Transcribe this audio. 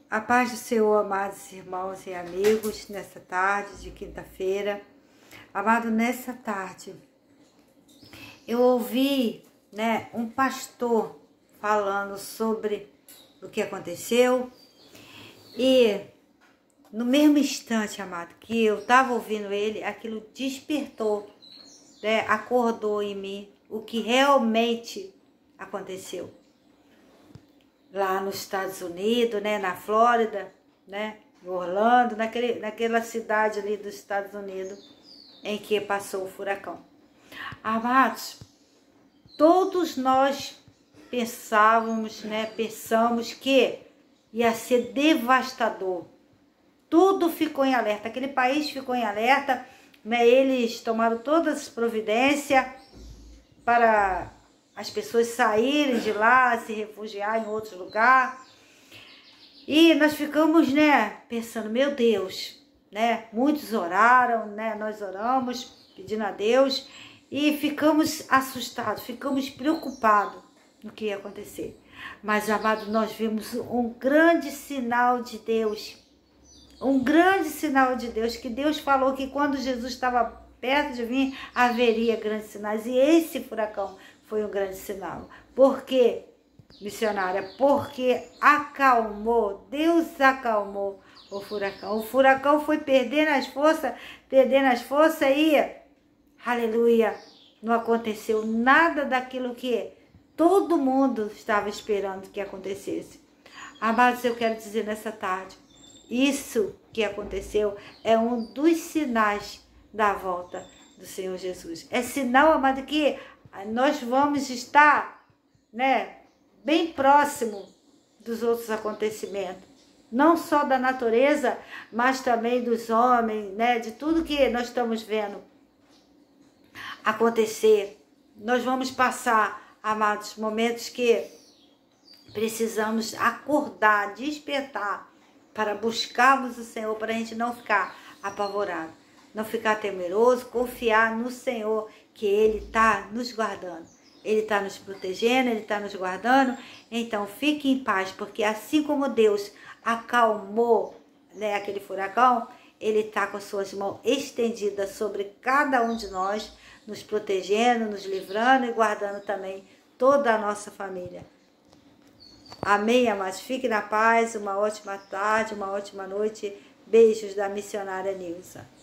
A paz do Senhor, amados irmãos e amigos, nessa tarde de quinta-feira. Amado, nessa tarde, eu ouvi, um pastor falando sobre o que aconteceu e no mesmo instante, amado, que eu estava ouvindo ele, aquilo despertou, acordou em mim o que realmente aconteceu. Lá nos Estados Unidos, na Flórida, em Orlando, naquela cidade ali dos Estados Unidos, em que passou o furacão. Amados, todos nós pensamos que ia ser devastador. Tudo ficou em alerta, aquele país ficou em alerta, eles tomaram todas as providências para as pessoas saírem de lá, se refugiar em outro lugar. E nós ficamos, pensando, meu Deus, muitos oraram, nós oramos, pedindo a Deus, e ficamos assustados, ficamos preocupados no que ia acontecer. Mas, amado, nós vimos um grande sinal de Deus, que Deus falou que quando Jesus estava perto de vir, haveria grandes sinais, e esse furacão foi um grande sinal. Por quê, missionária? Porque Deus acalmou o furacão. O furacão foi perdendo as forças e, aleluia, não aconteceu nada daquilo que todo mundo estava esperando que acontecesse. Amados, eu quero dizer nessa tarde, isso que aconteceu é um dos sinais da volta do Senhor Jesus. É sinal, amado, que nós vamos estar, bem próximo dos outros acontecimentos. Não só da natureza, mas também dos homens, de tudo que nós estamos vendo acontecer. Nós vamos passar, amados, momentos que precisamos acordar, despertar, para buscarmos o Senhor, para a gente não ficar apavorado, não ficar temeroso, confiar no Senhor, que Ele está nos guardando, Ele está nos protegendo, Ele está nos guardando. Então fique em paz, porque assim como Deus acalmou aquele furacão, Ele está com as suas mãos estendidas sobre cada um de nós, nos protegendo, nos livrando e guardando também toda a nossa família. Amém, amados? Fique na paz, uma ótima tarde, uma ótima noite. Beijos da missionária Nilza.